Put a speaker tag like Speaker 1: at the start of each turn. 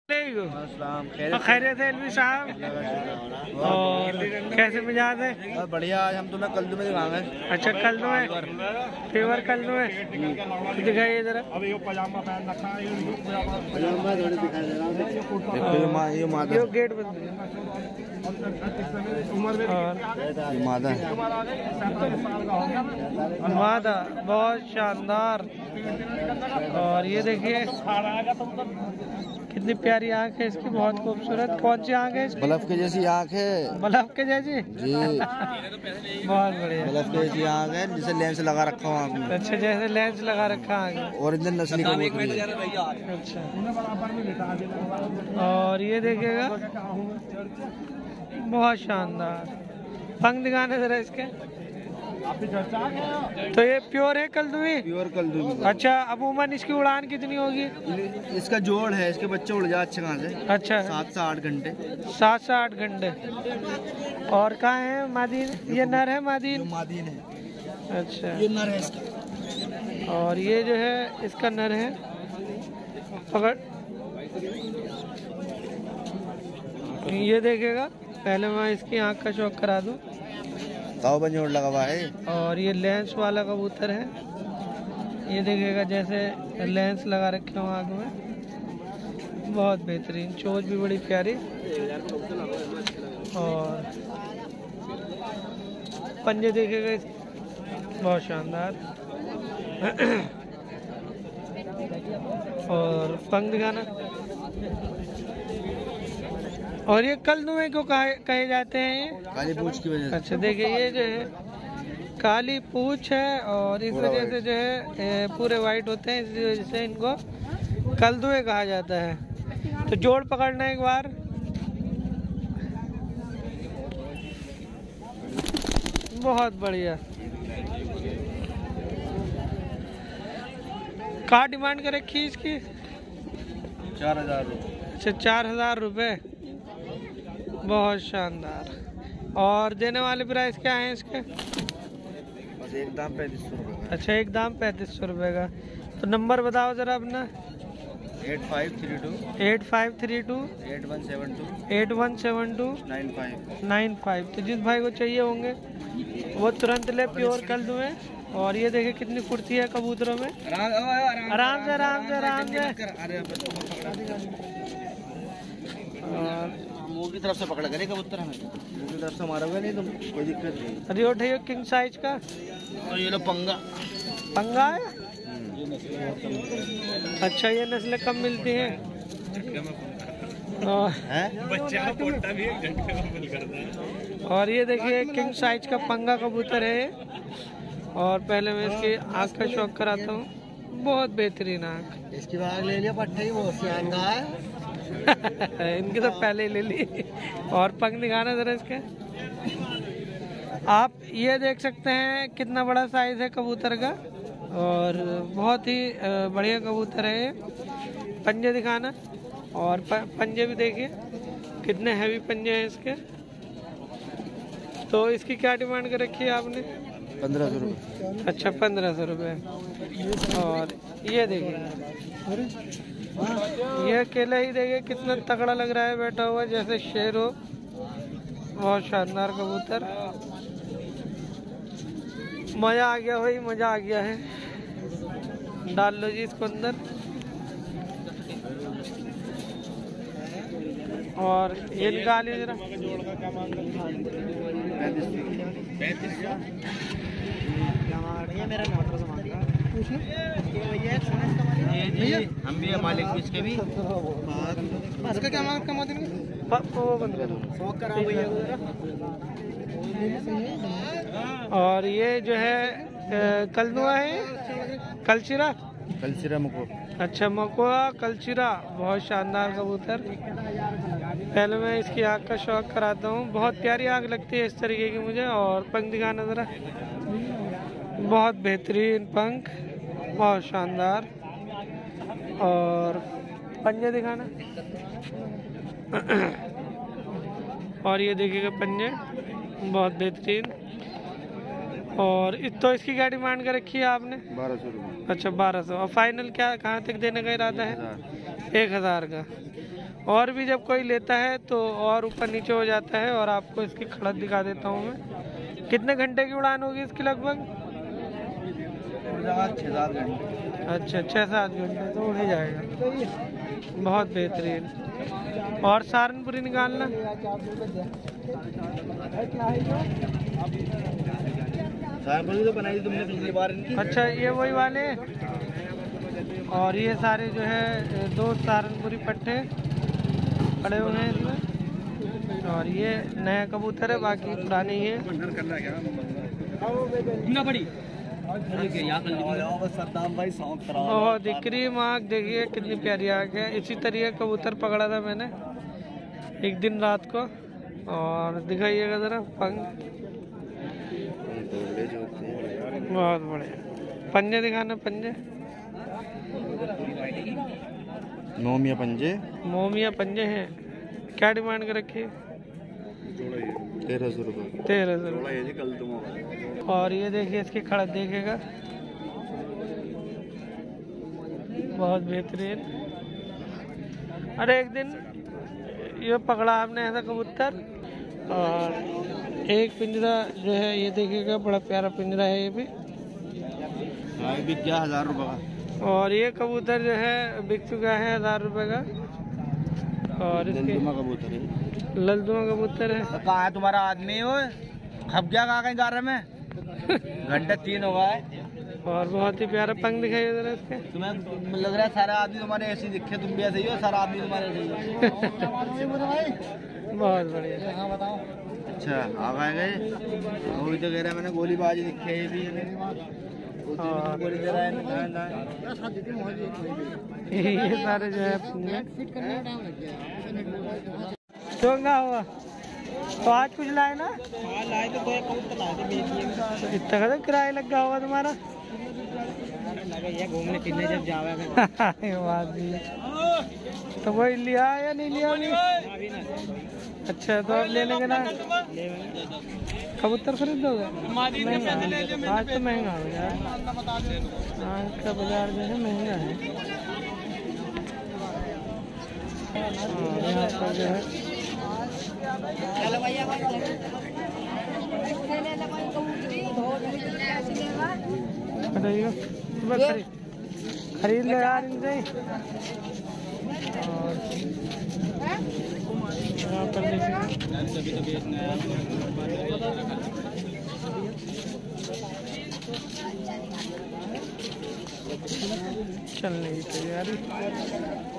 Speaker 1: खैरियत है एलवी साहब। और कैसे मिजाज है?
Speaker 2: बढ़िया। आज हम तुम्हें कल्दू में दिखाएंगे। अच्छा
Speaker 1: कल्दू में फेवर कल्दू में दिखाइए जरा।
Speaker 2: ये
Speaker 1: गेट बंद मादा बहुत शानदार। और ये देखिए कितनी प्यारी आंख है इसकी, बहुत खूबसूरत। कौन सी आंख है इसकी?
Speaker 2: बल्ब के जैसी आंख है।
Speaker 1: बल्ब के जैसी जी। बहुत बढ़िया।
Speaker 2: बल्ब के जैसी आंख है, जैसे लेंस लगा रखा हूँ आंख में।
Speaker 1: अच्छा, जैसे लेंस लगा रखा आंख में।
Speaker 2: ओरिजिनल नस्ली कबूतर है।
Speaker 1: अच्छा। और ये देखिएगा बहुत शानदार। पंख दिखाने जरा इसके। तो ये प्योर है कल्दुई?
Speaker 2: प्योर कल्दू।
Speaker 1: अच्छा, अमूमन इसकी उड़ान कितनी होगी?
Speaker 2: इसका जोड़ है, इसके बच्चे उड़ जाते अच्छे कहाँ से।
Speaker 1: अच्छा,
Speaker 2: 7 से 8 घंटे।
Speaker 1: 7 से 8 घंटे। और कहाँ है मादीन? ये नर है मादीन?
Speaker 2: मादीन है।
Speaker 1: अच्छा,
Speaker 2: ये नर है इसका।
Speaker 1: और ये जो है इसका नर है। पकड़। ये देखेगा, पहले मैं इसकी आंख का शौक करा दूं।
Speaker 2: ताऊ बंजोड़ लगा हुआ है।
Speaker 1: और ये लेंस वाला कबूतर है। ये देखिएगा जैसे लेंस लगा रखे हो आँख में। बहुत बेहतरीन, चोंच भी बड़ी प्यारी। और पंजे देखिएगा बहुत शानदार। और पंख दिखाना। और ये कल्दुए को कहे जाते हैं? ये
Speaker 2: काली पूंछ की वजह से।
Speaker 1: अच्छा, देखिए ये जो है काली पूंछ है और इस वजह से जो है पूरे वाइट होते हैं, इस वजह से इनको कल्दुए कहा जाता है। तो जोड़ पकड़ना एक बार। बहुत बढ़िया। कहाँ डिमांड कर रखी है इसकी?
Speaker 2: 4000 रुपये।
Speaker 1: अच्छा, 4000 रुपये। बहुत शानदार। और देने वाले प्राइस क्या है इसके?
Speaker 2: बस एक दाम 3500 रुपये।
Speaker 1: अच्छा, एक दाम 3500 रुपये का। तो नंबर बताओ जरा अपना।
Speaker 2: 8532
Speaker 1: 8532 8172 95। तो जिस भाई को चाहिए होंगे वो तुरंत ले। प्योर कल्दुए। और ये देखिए कितनी फुर्ती है कबूतरों में। आराम से आराम से आराम से। और
Speaker 2: मुंह की तरफ से पकड़ करे कबूतर हमें, मुंह की तरफ से मारोगे नहीं तो कोई दिक्कत नहीं।
Speaker 1: अरे उठाइए किंग साइज का।
Speaker 2: और ये लो पंगा।
Speaker 1: पंगा है? अच्छा, ये नस्लें कम मिलती हैं। और ये देखिए किंग साइज का पंगा कबूतर है ये। और पहले मैं इसकी आँख का शौक कराता हूँ। बहुत बेहतरीन आँख।
Speaker 2: इसकी बाग ले लिया पट्टे, वो सियांगा है।
Speaker 1: इनकी तो पहले ही ले ली। और पंख दिखाना जरा इसके। आप ये देख सकते हैं कितना बड़ा साइज है कबूतर का। और बहुत ही बढ़िया कबूतर है ये। पंजे दिखाना। और पंजे भी देखिए कितने हैवी पंजे हैं इसके। तो इसकी क्या डिमांड कर रखी है आपने?
Speaker 2: 1500 रुपये।
Speaker 1: अच्छा, 1500 रुपये। और ये देखिए, ये अकेला ही देखिए कितना तगड़ा लग रहा है बैठा हुआ, जैसे शेर हो। बहुत शानदार कबूतर। मजा आ गया भाई, मजा आ गया है। डाल लो जी इसको अंदर। और ये निकालिए जरा।
Speaker 2: 35। हम भी है मालिक इसके भी।
Speaker 1: इसका क्या मांग कमा देंगे? वो बंद करो। और ये जो है कल्दुआ है, कलचिरा।
Speaker 2: कलचिरा मको।
Speaker 1: अच्छा, मकोआ कलचिरा। बहुत शानदार कबूतर। पहले मैं इसकी आँख का शौक कराता हूँ। बहुत प्यारी आँख लगती है इस तरीके की मुझे। और पंख दिखाना ज़रा। बहुत बेहतरीन पंख, बहुत शानदार। और पंजे दिखाना। और ये देखिएगा पंजे, बहुत बेहतरीन। और तो इसकी क्या डिमांड कर रखी है आपने?
Speaker 2: 1200 रुपये।
Speaker 1: अच्छा, 1200। और फाइनल क्या, कहाँ तक देने का इरादा है? 1000 का। और भी जब कोई लेता है तो और ऊपर नीचे हो जाता है। और आपको इसकी खड़त दिखा देता हूँ मैं। कितने घंटे की उड़ान होगी इसकी लगभग?
Speaker 2: 6-7 घंटे।
Speaker 1: अच्छा 6-7 घंटे तो उड़ ही जाएगा। बहुत बेहतरीन। और सहारनपुरी निकालना।
Speaker 2: सहारनपुरी तो बनाई तुमने पिछली बार इनकी।
Speaker 1: अच्छा ये वही वाले। और ये सारे जो है 2 सहारनपुरी पट्टे पड़े हुए हैं इसमें। और ये नया कबूतर है, बाकी पुराने ही है। बहुत दिख रही है आँख, देखिए कितनी प्यारी आँख है। इसी तरीके कबूतर पकड़ा था मैंने एक दिन रात को। और दिखाइएगा जरा पंख, बहुत बड़े पंजे दिखाना। पंजे
Speaker 2: मोमिया पंजे,
Speaker 1: मोमिया पंजे हैं। क्या डिमांड कर रखी है?
Speaker 2: 1300 रुपये।
Speaker 1: 1300 रुपये। और ये देखिए इसकी खड़क देखेगा, बहुत बेहतरीन। अरे एक दिन ये पकड़ा आपने ऐसा कबूतर। और एक पिंजरा जो है ये देखिएगा, बड़ा प्यारा पिंजरा है ये भी।
Speaker 2: बिक गया 1000 रुपये का।
Speaker 1: और ये कबूतर जो है बिक चुका है 1000 रुपये का। और
Speaker 2: ललदुमा कबूतर है।
Speaker 1: ललदुमा कबूतर है।
Speaker 2: तो कहाँ है तुम्हारा आदमी? वो खप गया कहाँ कहीं गारे में? घंटे 3 हो गए।
Speaker 1: और बहुत ही प्यारा पंख दिखाई जरा इसके।
Speaker 2: तुम्हें लग रहा है सारा आदमी तुम्हारे ऐसे दिखे, तुम भी ऐसे ही हो, सारा आदमी तुम्हारे ऐसे ही हो।
Speaker 1: बहुत बढ़िया।
Speaker 2: हाँ बताओ। अच्छा आ गए। वही तो कह रहा है मैंने, गोलीबाजी दिखे ये भी। गोली दे रहा है।
Speaker 1: ये सारे जो है चोंगा हुआ। तो आज कुछ लाए ना?
Speaker 2: लाए तो
Speaker 1: इतना का किराया लगा होगा तुम्हारा।
Speaker 2: घूमने फिरने जब जावे
Speaker 1: बात भी है। तो वही लिया या नहीं लिया अभी? अच्छा तो अब लेने के ना कबूतर खरीद दोगे? आज तो महंगा हो गया। आज का बाजार जो है महंगा है। यहाँ पर जो है खरीद लो यार इनसे। और यहाँ पर चलने की तैयारी।